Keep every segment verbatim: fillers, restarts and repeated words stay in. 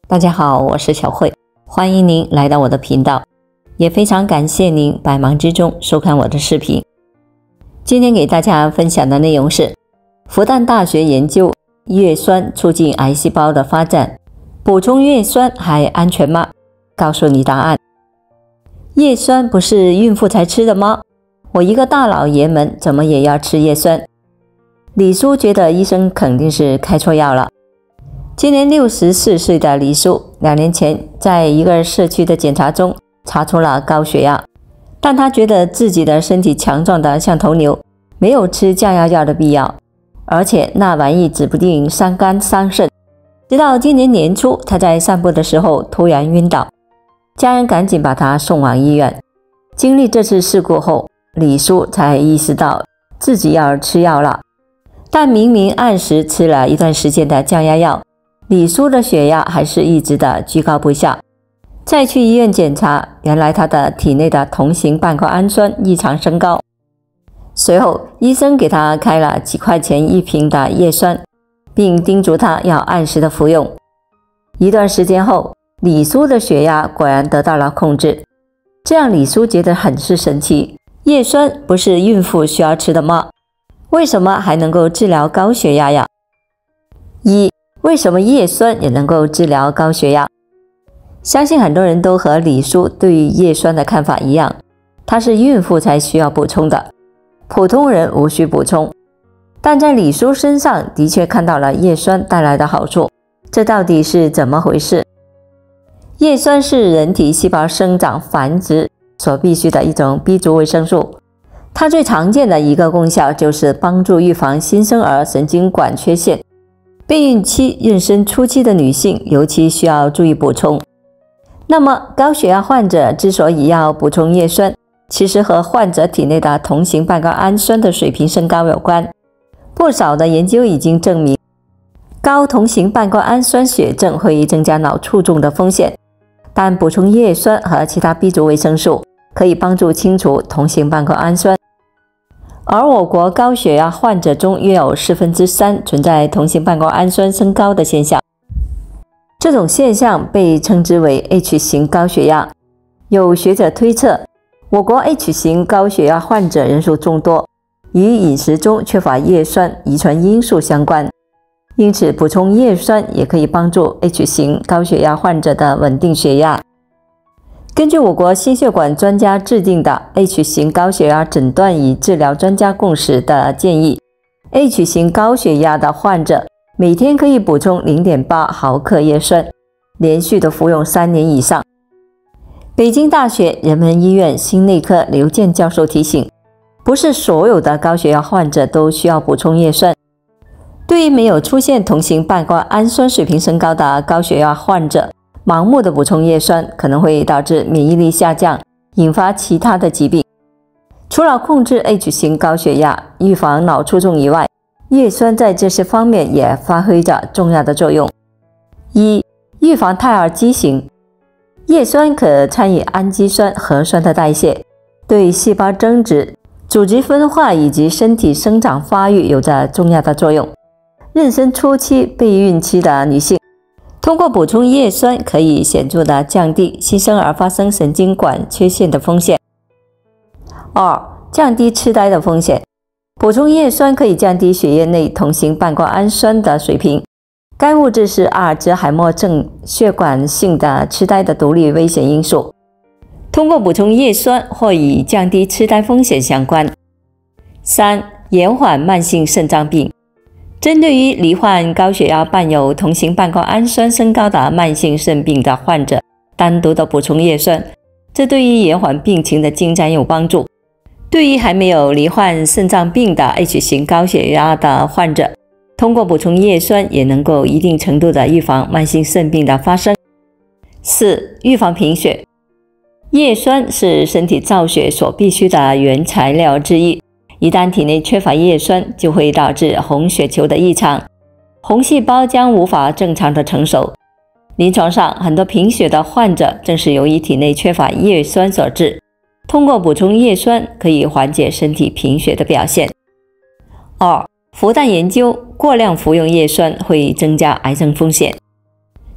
大家好，我是小慧，欢迎您来到我的频道，也非常感谢您百忙之中收看我的视频。今天给大家分享的内容是复旦大学研究叶酸促进癌细胞的发展，补充叶酸还安全吗？告诉你答案。叶酸不是孕妇才吃的吗？我一个大老爷们怎么也要吃叶酸？李叔觉得医生肯定是开错药了。今年六十四岁的李叔，两年前在一个社区的检查中查出了高血压，但他觉得自己的身体强壮的像头牛，没有吃降压药的必要，而且那玩意指不定伤肝伤肾。直到今年年初，他在散步的时候突然晕倒，家人赶紧把他送往医院。经历这次事故后，李叔才意识到自己要吃药了，但明明按时吃了一段时间的降压药，李叔的血压还是一直的居高不下。再去医院检查，原来他的体内的同型半胱氨酸异常升高。随后医生给他开了几块钱一瓶的叶酸，并叮嘱他要按时的服用。一段时间后，李叔的血压果然得到了控制，这让李叔觉得很是神奇。叶酸不是孕妇需要吃的吗？为什么还能够治疗高血压呀？一为什么叶酸也能够治疗高血压？相信很多人都和李叔对于叶酸的看法一样，它是孕妇才需要补充的，普通人无需补充。但在李叔身上的确看到了叶酸带来的好处，这到底是怎么回事？叶酸是人体细胞生长繁殖所必需的一种 B 族维生素，它最常见的一个功效就是帮助预防新生儿神经管缺陷。备孕期、妊娠初期的女性尤其需要注意补充。那么高血压患者之所以要补充叶酸，其实和患者体内的同型半胱氨酸的水平升高有关。不少的研究已经证明，高同型半胱氨酸血症会增加脑卒中的风险，但补充叶酸和其他 B 族维生素可以帮助清除同型半胱氨酸。而我国高血压患者中约有四分之三存在同型半胱氨酸升高的现象，这种现象被称之为 H 型高血压。有学者推测，我国 H 型高血压患者人数众多，与饮食中缺乏叶酸遗传因素相关，因此补充叶酸也可以帮助 H 型高血压患者的稳定血压。根据我国心血管专家制定的 H 型高血压诊断与治疗专家共识的建议， H 型高血压的患者每天可以补充 零点八毫克叶酸，连续的服用三年以上。北京大学人文医院心内科刘健教授提醒，不是所有的高血压患者都需要补充叶酸。对于没有出现同型半胱氨酸水平升高的高血压患者，盲目的补充叶酸可能会导致免疫力下降，引发其他的疾病。除了控制 H 型高血压、预防脑卒中以外，叶酸在这些方面也发挥着重要的作用。一、预防胎儿畸形。叶酸可参与氨基酸、核酸的代谢，对细胞增殖、组织分化以及身体生长发育有着重要的作用。妊娠初期、备孕期的女性通过补充叶酸，可以显著地降低新生儿发生神经管缺陷的风险。二、降低痴呆的风险。补充叶酸可以降低血液内同型半胱氨酸的水平，该物质是阿尔兹海默症血管性的痴呆的独立危险因素。通过补充叶酸或与降低痴呆风险相关。三、延缓慢性肾脏病。针对于罹患高血压伴有同型半胱氨酸升高的慢性肾病的患者，单独的补充叶酸，这对于延缓病情的进展有帮助。对于还没有罹患肾脏病的 H 型高血压的患者，通过补充叶酸也能够一定程度的预防慢性肾病的发生。四、预防贫血。叶酸是身体造血所必需的原材料之一，一旦体内缺乏叶酸，就会导致红血球的异常，红细胞将无法正常的成熟。临床上，很多贫血的患者正是由于体内缺乏叶酸所致。通过补充叶酸，可以缓解身体贫血的表现。二、复旦研究过量服用叶酸会增加癌症风险。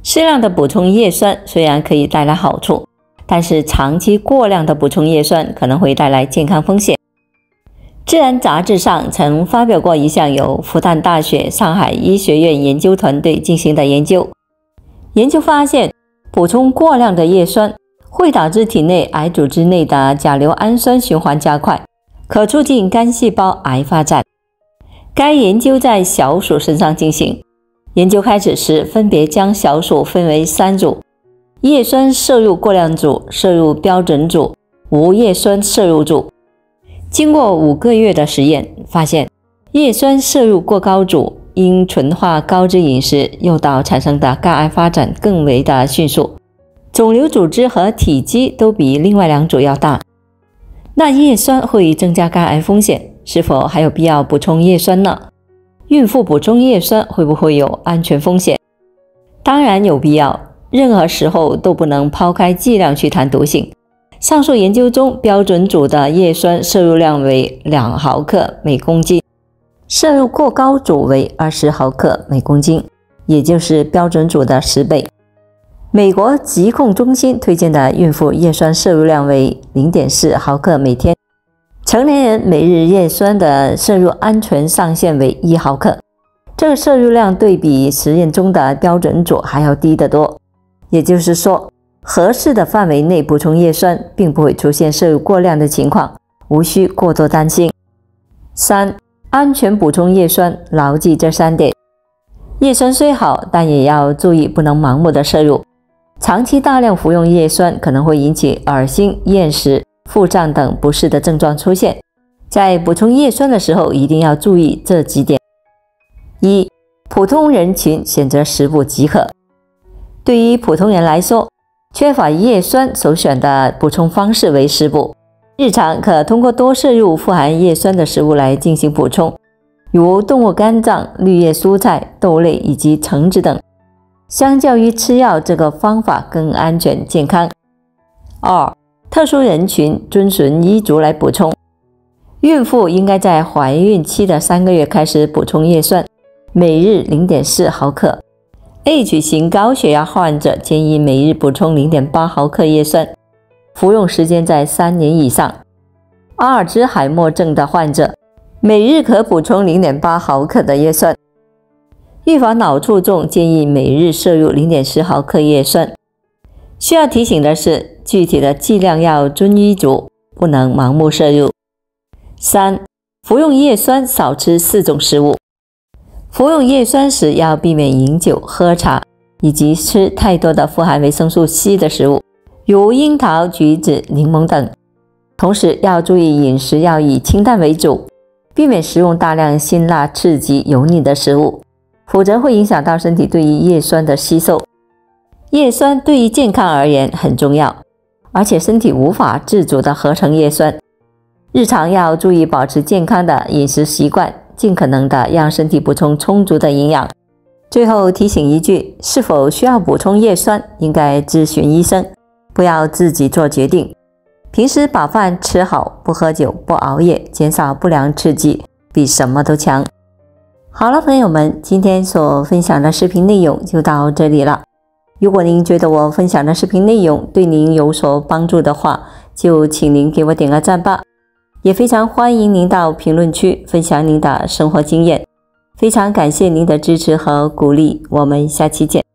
适量的补充叶酸虽然可以带来好处，但是长期过量的补充叶酸可能会带来健康风险。自然杂志上曾发表过一项由复旦大学上海医学院研究团队进行的研究。研究发现，补充过量的叶酸会导致体内癌组织内的甲硫氨酸循环加快，可促进肝细胞癌发展。该研究在小鼠身上进行，研究开始时分别将小鼠分为三组：叶酸摄入过量组、摄入标准组、无叶酸摄入组。经过五个月的实验，发现叶酸摄入过高组因纯化高脂饮食诱导产生的肝癌发展更为的迅速，肿瘤组织和体积都比另外两组要大。那叶酸会增加肝癌风险，是否还有必要补充叶酸呢？孕妇补充叶酸会不会有安全风险？当然有必要，任何时候都不能抛开剂量去谈毒性。上述研究中，标准组的叶酸摄入量为两毫克每公斤，摄入过高组为二十毫克每公斤，也就是标准组的十倍。美国疾控中心推荐的孕妇叶酸摄入量为 零点四毫克每天，成年人每日叶酸的摄入安全上限为一毫克。这个摄入量对比实验中的标准组还要低得多，也就是说，合适的范围内补充叶酸，并不会出现摄入过量的情况，无需过多担心。三、安全补充叶酸，牢记这三点。叶酸虽好，但也要注意不能盲目的摄入。长期大量服用叶酸可能会引起恶心、厌食、腹胀等不适的症状出现。在补充叶酸的时候，一定要注意这几点。一、普通人群选择食补即可。对于普通人来说，缺乏叶酸首选的补充方式为食补，日常可通过多摄入富含叶酸的食物来进行补充，如动物肝脏、绿叶蔬菜、豆类以及橙子等。相较于吃药，这个方法更安全健康。二、特殊人群遵循医嘱来补充。孕妇应该在怀孕期的三个月开始补充叶酸，每日 零点四毫克。H 型高血压患者建议每日补充 零点八毫克叶酸，服用时间在三年以上。阿尔兹海默症的患者每日可补充 零点八毫克的叶酸。预防脑卒中建议每日摄入 零点四毫克叶酸。需要提醒的是，具体的剂量要遵医嘱，不能盲目摄入。三、服用叶酸少吃四种食物。服用叶酸时要避免饮酒、喝茶，以及吃太多的富含维生素 C 的食物，如樱桃、橘子、柠檬等。同时要注意饮食要以清淡为主，避免食用大量辛辣、刺激、油腻的食物，否则会影响到身体对于叶酸的吸收。叶酸对于健康而言很重要，而且身体无法自主地合成叶酸。日常要注意保持健康的饮食习惯，尽可能的让身体补充充足的营养。最后提醒一句，是否需要补充叶酸，应该咨询医生，不要自己做决定。平时把饭吃好，不喝酒，不熬夜，减少不良刺激，比什么都强。好了，朋友们，今天所分享的视频内容就到这里了。如果您觉得我分享的视频内容对您有所帮助的话，就请您给我点个赞吧。也非常欢迎您到评论区分享您的生活经验，非常感谢您的支持和鼓励，我们下期见。